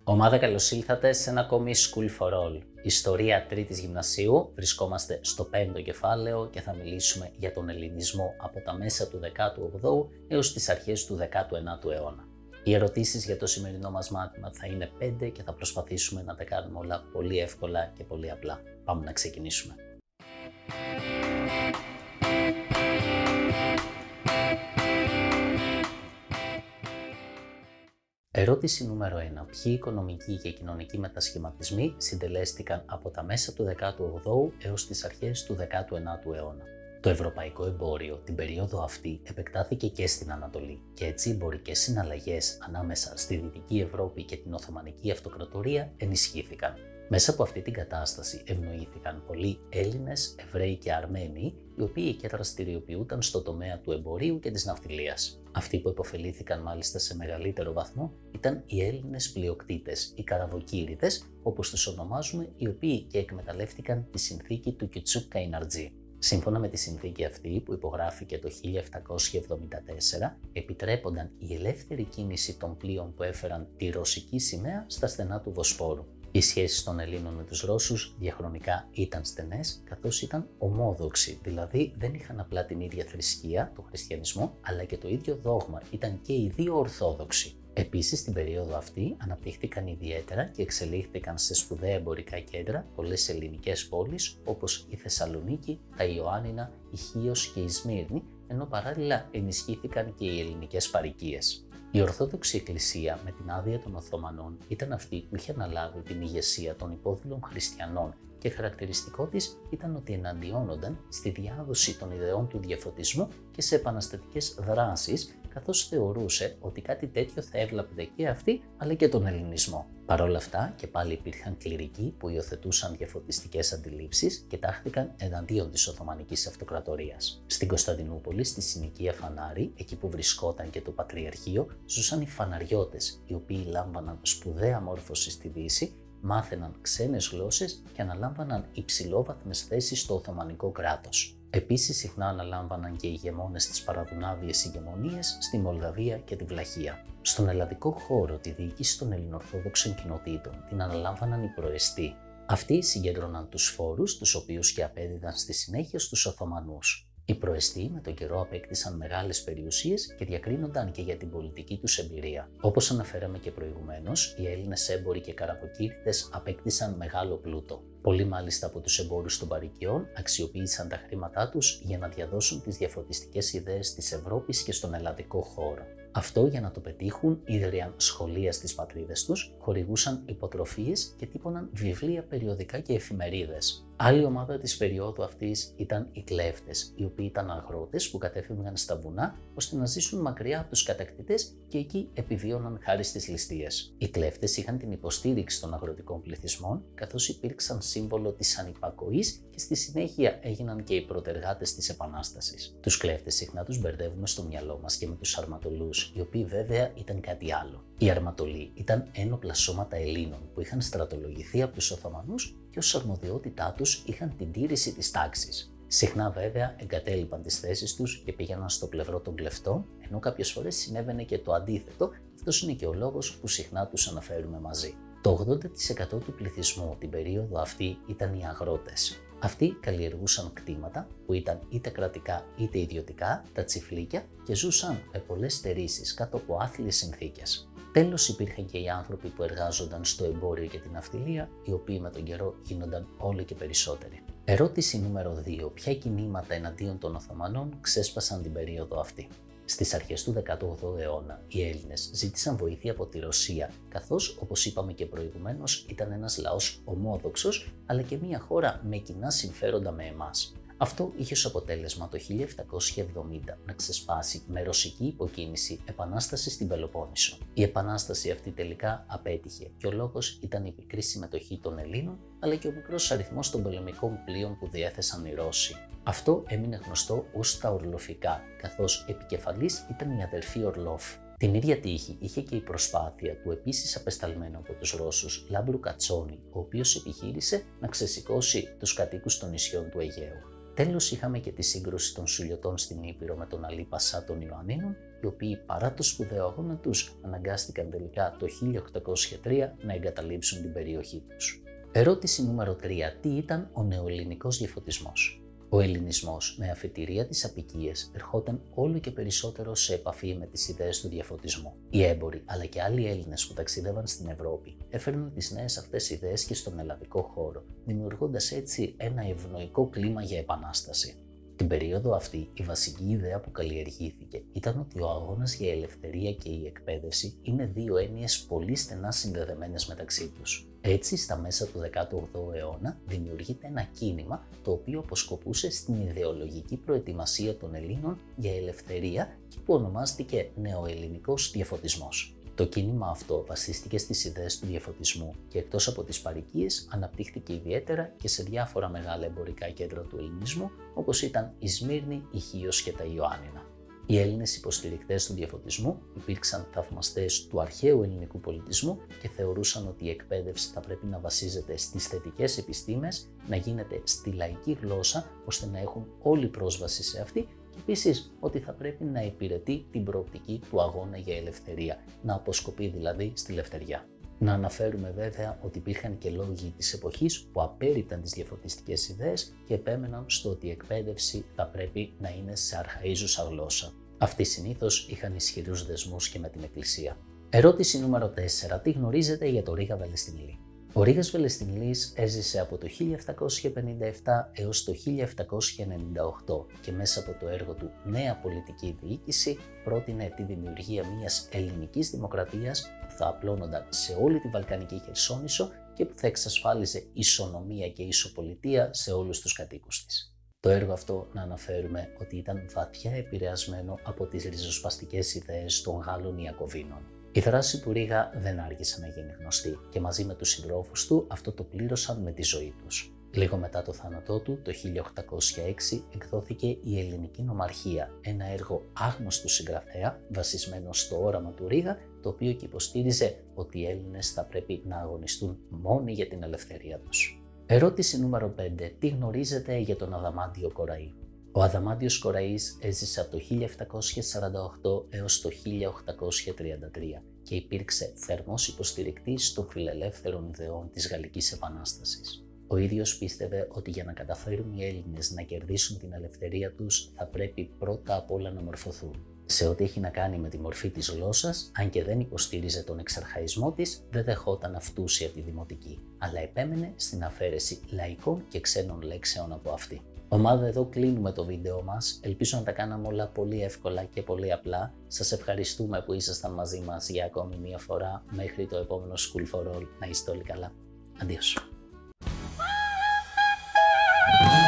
Ομάδα, καλώς ήλθατε σε ένα ακόμη School for All. Ιστορία τρίτης γυμνασίου, βρισκόμαστε στο 5ο κεφάλαιο και θα μιλήσουμε για τον ελληνισμό από τα μέσα του 18ου έως τις αρχές του 19ου αιώνα. Οι ερωτήσεις για το σημερινό μας μάθημα θα είναι 5 και θα προσπαθήσουμε να τα κάνουμε όλα πολύ εύκολα και πολύ απλά. Πάμε να ξεκινήσουμε. Ερώτηση νούμερο 1. Ποιοι οικονομικοί και κοινωνικοί μετασχηματισμοί συντελέστηκαν από τα μέσα του 18ου έως τις αρχές του 19ου αιώνα. Το ευρωπαϊκό εμπόριο την περίοδο αυτή επεκτάθηκε και στην Ανατολή και έτσι οι εμπορικές συναλλαγές ανάμεσα στη Δυτική Ευρώπη και την Οθωμανική Αυτοκρατορία ενισχύθηκαν. Μέσα από αυτή την κατάσταση ευνοήθηκαν πολλοί Έλληνες, Εβραίοι και Αρμένοι, οι οποίοι και δραστηριοποιούνταν στο τομέα του εμπορίου και της ναυτιλίας. Αυτοί που επωφελήθηκαν μάλιστα σε μεγαλύτερο βαθμό ήταν οι Έλληνες πλειοκτήτες, οι καραβοκήρητες, όπως τους ονομάζουμε, οι οποίοι και εκμεταλλεύτηκαν τη συνθήκη του Κιουτσούκ Καϊναρτζή. Σύμφωνα με τη συνθήκη αυτή, που υπογράφηκε το 1774, επιτρέπονταν η ελεύθερη κίνηση των πλοίων που έφεραν τη ρωσική σημαία στα στενά του Βοσπόρου. Οι σχέσεις των Ελλήνων με τους Ρώσους διαχρονικά ήταν στενές, καθώς ήταν ομόδοξοι, δηλαδή δεν είχαν απλά την ίδια θρησκεία, τον χριστιανισμό, αλλά και το ίδιο δόγμα, ήταν και οι δύο Ορθόδοξοι. Επίσης, στην περίοδο αυτή αναπτύχθηκαν ιδιαίτερα και εξελίχθηκαν σε σπουδαία εμπορικά κέντρα πολλές ελληνικές πόλεις, όπως η Θεσσαλονίκη, τα Ιωάννινα, η Χίος και η Σμύρνη, ενώ παράλληλα ενισχύθηκαν και οι ελληνικές παροικίες. Η Ορθόδοξη Εκκλησία, με την άδεια των Οθωμανών, ήταν αυτή που είχε αναλάβει την ηγεσία των υπόδουλων χριστιανών και χαρακτηριστικό της ήταν ότι εναντιώνονταν στη διάδοση των ιδεών του διαφωτισμού και σε επαναστατικές δράσεις, καθώς θεωρούσε ότι κάτι τέτοιο θα έβλαπτε και αυτή αλλά και τον ελληνισμό. Παρ' όλα αυτά και πάλι υπήρχαν κληρικοί που υιοθετούσαν διαφωτιστικές αντιλήψεις και τάχθηκαν εναντίον της Οθωμανικής Αυτοκρατορίας. Στην Κωνσταντινούπολη, στη συνοικία Φανάρη, εκεί που βρισκόταν και το Πατριαρχείο, ζούσαν οι Φαναριώτες, οι οποίοι λάμβαναν σπουδαία μόρφωση στη Δύση, μάθαιναν ξένες γλώσσες και αναλάμβαναν υψηλόβαθμες θέσεις στο Οθωμανικό κράτος. Επίσης, συχνά αναλάμβαναν και οι ηγεμόνες της παραδουνάβιες ηγεμονίες στη Μολδαβία και τη Βλαχία. Στον ελλαδικό χώρο, τη διοίκηση των ελληνοορθόδοξων κοινοτήτων την αναλάμβαναν οι προεστοί. Αυτοί συγκέντρωναν τους φόρους, τους οποίους και απέδιδαν στη συνέχεια στους Οθωμανούς. Οι προεστοί με τον καιρό απέκτησαν μεγάλες περιουσίες και διακρίνονταν και για την πολιτική τους εμπειρία. Όπως αναφέραμε και προηγουμένως, οι Έλληνες έμποροι και καραβοκήρητες απέκτησαν μεγάλο πλούτο. Πολλοί μάλιστα από τους εμπόρους των παροικιών αξιοποίησαν τα χρήματά τους για να διαδώσουν τις διαφωτιστικές ιδέες της Ευρώπης και στον ελλαδικό χώρο. Αυτό για να το πετύχουν ίδρυαν σχολεία στις πατρίδες τους, χορηγούσαν υποτροφίες και τύπωναν βιβλία, περιοδικά και εφημερίδες. Άλλη ομάδα της περίοδου αυτής ήταν οι κλέφτες, οι οποίοι ήταν αγρότες που κατέφευγαν στα βουνά ώστε να ζήσουν μακριά από τους κατακτητές και εκεί επιβίωναν χάρη στις ληστείες. Οι κλέφτες είχαν την υποστήριξη των αγροτικών πληθυσμών, καθώς υπήρξαν σύμβολο της ανυπακοής και στη συνέχεια έγιναν και οι πρωτεργάτες της Επανάστασης. Τους κλέφτες συχνά τους μπερδεύουμε στο μυαλό μας και με τους αρματολούς, οι οποίοι βέβαια ήταν κάτι άλλο. Οι αρματολοί ήταν ένοπλα σώματα Ελλήνων που είχαν στρατολογηθεί από τους Οθωμανούς και ως αρμοδιότητά τους είχαν την τήρηση της τάξης. Συχνά βέβαια εγκατέλειπαν τις θέσεις τους και πήγαιναν στο πλευρό των κλεφτών, ενώ κάποιες φορές συνέβαινε και το αντίθετο, αυτός είναι και ο λόγος που συχνά τους αναφέρουμε μαζί. Το 80% του πληθυσμού την περίοδο αυτή ήταν οι αγρότες. Αυτοί καλλιεργούσαν κτήματα που ήταν είτε κρατικά είτε ιδιωτικά, τα τσιφλίκια, και ζούσαν με πολλές στερήσεις κάτω από άθλιες συνθήκες. Τέλος, υπήρχαν και οι άνθρωποι που εργάζονταν στο εμπόριο και την ναυτιλία, οι οποίοι με τον καιρό γίνονταν όλο και περισσότεροι. Ερώτηση νούμερο 2. Ποια κινήματα εναντίον των Οθωμανών ξέσπασαν την περίοδο αυτή? Στις αρχές του 18ου αιώνα, οι Έλληνες ζήτησαν βοήθεια από τη Ρωσία, καθώς, όπως είπαμε και προηγουμένως, ήταν ένας λαός ομόδοξος, αλλά και μια χώρα με κοινά συμφέροντα με εμάς. Αυτό είχε ως αποτέλεσμα το 1770 να ξεσπάσει με ρωσική υποκίνηση επανάσταση στην Πελοπόννησο. Η επανάσταση αυτή τελικά απέτυχε και ο λόγος ήταν η πικρή συμμετοχή των Ελλήνων, αλλά και ο μικρός αριθμός των πολεμικών πλοίων που διέθεσαν οι Ρώσοι. Αυτό έμεινε γνωστό ως τα Ορλοφικά, καθώς επικεφαλής ήταν η αδερφή Ορλόφ. Την ίδια τύχη είχε και η προσπάθεια του επίσης απεσταλμένου από τους Ρώσους Λάμπρου Κατσόνη, ο οποίος επιχείρησε να ξεσηκώσει τους κατοίκους των νησιών του Αιγαίου. Τέλος, είχαμε και τη σύγκρουση των Σουλιωτών στην Ήπειρο με τον Αλίπασσα των Ιωαννίνων, οι οποίοι παρά το σπουδαίο αγώνα τους αναγκάστηκαν τελικά το 1803 να εγκαταλείψουν την περιοχή τους. Ερώτηση νούμερο 3. Τι ήταν ο νεοελληνικός διαφωτισμός? Ο Ελληνισμός με αφετηρία τις αποικίες ερχόταν όλο και περισσότερο σε επαφή με τις ιδέες του διαφωτισμού. Οι έμποροι αλλά και άλλοι Έλληνες που ταξιδεύαν στην Ευρώπη έφερναν τις νέες αυτές ιδέες και στον ελλαδικό χώρο, δημιουργώντας έτσι ένα ευνοϊκό κλίμα για επανάσταση. Την περίοδο αυτή, η βασική ιδέα που καλλιεργήθηκε ήταν ότι ο αγώνας για η ελευθερία και η εκπαίδευση είναι δύο έννοιες πολύ στενά συνδεδεμένες μεταξύ τους. Έτσι, στα μέσα του 18ου αιώνα δημιουργείται ένα κίνημα το οποίο αποσκοπούσε στην ιδεολογική προετοιμασία των Ελλήνων για ελευθερία και που ονομάστηκε νεοελληνικός διαφωτισμός. Το κίνημα αυτό βασίστηκε στις ιδέες του διαφωτισμού και εκτός από τις παροικίες αναπτύχθηκε ιδιαίτερα και σε διάφορα μεγάλα εμπορικά κέντρα του ελληνισμού όπως ήταν η Σμύρνη, η Χίος και τα Ιωάννινα. Οι Έλληνες υποστηρικτές του διαφωτισμού υπήρξαν θαυμαστές του αρχαίου ελληνικού πολιτισμού και θεωρούσαν ότι η εκπαίδευση θα πρέπει να βασίζεται στις θετικές επιστήμες, να γίνεται στη λαϊκή γλώσσα ώστε να έχουν όλη πρόσβαση σε αυτή. Επίσης, ότι θα πρέπει να υπηρετεί την προοπτική του αγώνα για ελευθερία, να αποσκοπεί δηλαδή στη λευτεριά. Να αναφέρουμε βέβαια ότι υπήρχαν και λόγοι της εποχής που απέρριπταν τις διαφωτιστικές ιδέες και επέμεναν στο ότι η εκπαίδευση θα πρέπει να είναι σε αρχαΐζουσα γλώσσα. Αυτοί συνήθως είχαν ισχυρούς δεσμούς και με την Εκκλησία. Ερώτηση νούμερο 4. Τι γνωρίζετε για το Ρήγα Βελεστινλή? Ο Ρήγας Βελεστινλής έζησε από το 1757 έως το 1798 και μέσα από το έργο του «Νέα πολιτική διοίκηση» πρότεινε τη δημιουργία μιας ελληνικής δημοκρατίας που θα απλώνονταν σε όλη τη Βαλκανική Χερσόνησο και που θα εξασφάλιζε ισονομία και ισοπολιτεία σε όλους τους κατοίκους της. Το έργο αυτό να αναφέρουμε ότι ήταν βαθιά επηρεασμένο από τις ριζοσπαστικές ιδέες των Γάλλων Ιακωβίνων. Η δράση του Ρήγα δεν άργησε να γίνει γνωστή και μαζί με τους συντρόφους του αυτό το πλήρωσαν με τη ζωή τους. Λίγο μετά το θάνατό του, το 1806, εκδόθηκε η Ελληνική Νομαρχία, ένα έργο άγνωστου συγγραφέα βασισμένο στο όραμα του Ρήγα, το οποίο και υποστήριζε ότι οι Έλληνες θα πρέπει να αγωνιστούν μόνοι για την ελευθερία τους. Ερώτηση νούμερο 5. Τι γνωρίζετε για τον Αδαμάντιο Κοραή? Ο Αδαμάντιος Κοραής έζησε από το 1748 έως το 1833 και υπήρξε θερμός υποστηρικτής των φιλελεύθερων ιδεών της Γαλλικής Επανάστασης. Ο ίδιος πίστευε ότι για να καταφέρουν οι Έλληνες να κερδίσουν την ελευθερία τους θα πρέπει πρώτα απ' όλα να μορφωθούν. Σε ό,τι έχει να κάνει με τη μορφή της γλώσσας, αν και δεν υποστήριζε τον εξαρχαϊσμό της, δεν δεχόταν αυτούσια τη δημοτική, αλλά επέμενε στην αφαίρεση λαϊκών και ξένων λέξεων από αυτή. Ομάδα, εδώ κλείνουμε το βίντεο μας. Ελπίζω να τα κάναμε όλα πολύ εύκολα και πολύ απλά. Σας ευχαριστούμε που ήσασταν μαζί μας για ακόμη μία φορά. Μέχρι το επόμενο School for All, να είστε όλοι καλά. Αντίος.